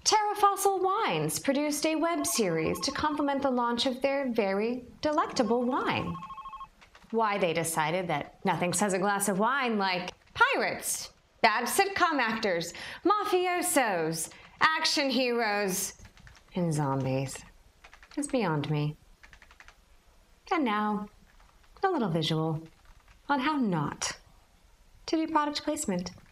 Terra Fossil Wines produced a web series to complement the launch of their very delectable wine. Why they decided that nothing says a glass of wine like pirates, bad sitcom actors, mafiosos, action heroes, and zombies is beyond me. And now, a little visual on how not to do product placement.